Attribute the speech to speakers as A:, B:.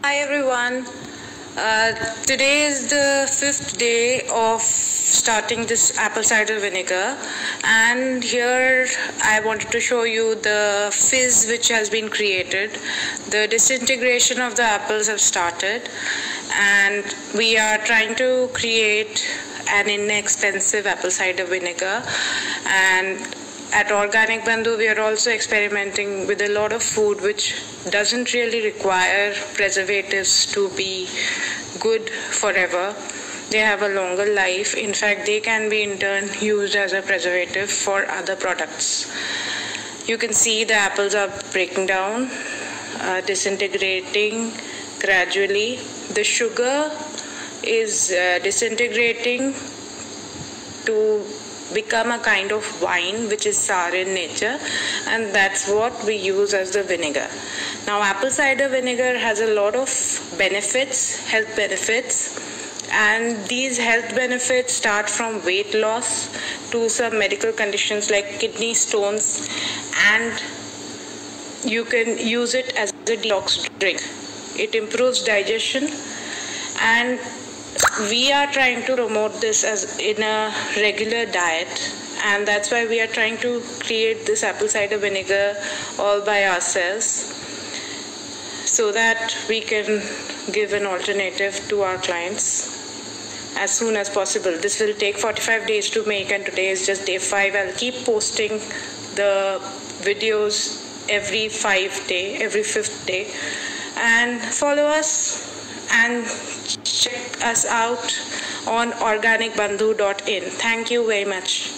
A: Hi everyone. Today is the 5th day of starting this apple cider vinegar, and here I wanted to show you the fizz which has been created. The disintegration of the apples have started, and we are trying to create an inexpensive apple cider vinegar. And at Organic Bandhu, we are also experimenting with a lot of food which doesn't really require preservatives to be good forever. They have a longer life. In fact, they can be in turn used as a preservative for other products. You can see the apples are breaking down, disintegrating gradually. The sugar is disintegrating to become a kind of wine which is sour in nature, and that's what we use as the vinegar. Now, apple cider vinegar has a lot of benefits, health benefits, and these health benefits start from weight loss to some medical conditions like kidney stones, and you can use it as a detox drink. It improves digestion, and we are trying to promote this as in a regular diet, and that's why we are trying to create this apple cider vinegar all by ourselves so that we can give an alternative to our clients as soon as possible. This will take 45 days to make, and today is just day 5. I'll keep posting the videos every 5th day, and follow us and check us out on organicbandhu.in. Thank you very much.